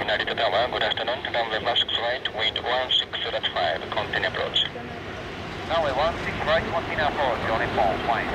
Narita Tower, good afternoon. Runway 16 right, wind 16.5, continue approach. Runway 16 right, continue approach, uniform, fine.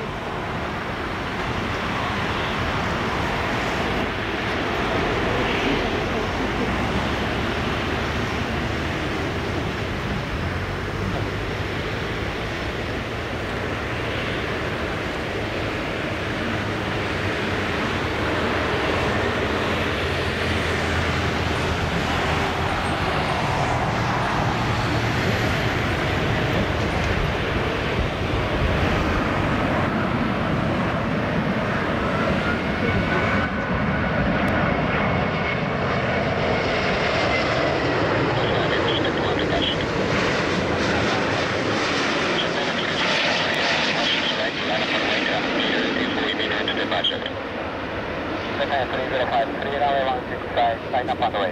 Japan 305, 3 runway 16, line up on the way.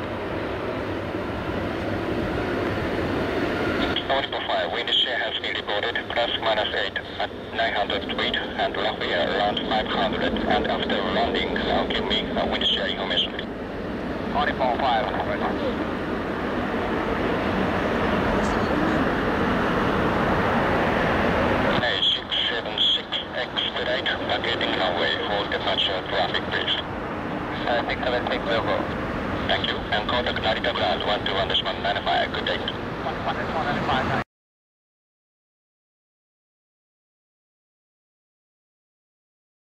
445, wind shear has been reported, plus minus 8 at 900 feet, and roughly around 500, and after landing, give me wind shear information. 445, ready. Expedite, vacating runway for departure traffic, please. 676 will go. Thank you. And contact Narita Ground 121.95. Good day. 121.95.